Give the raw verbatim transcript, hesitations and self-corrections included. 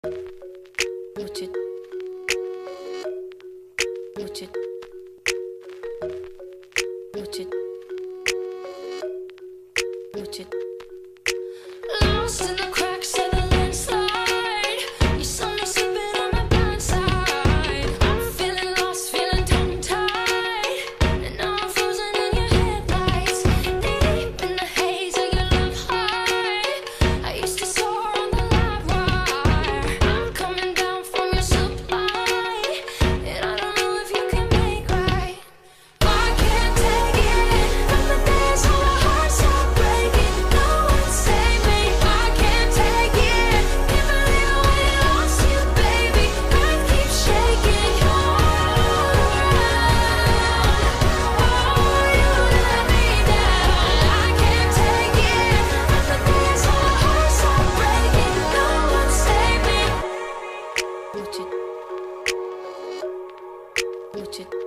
Watch it. Watch it. Watch it. Watch it. Lost in the cracks of the landslide. You saw me slipping on my blind side. I'm feeling lost, feeling tongue-tied, and now I'm frozen in your headlights. Deep in the haze of your love high, I used to soar on the live wire. I'm coming down from your supply, and I don't know if you can make right. I can't take it from the days when my heart stopped breaking. No one save me. I can't take it. Can't believe we lost you, baby. Earth keeps shaking. You're around. Oh, you let me down. I can't take it from the days when my heart stopped breaking. No one save me. Watch it. Watch it.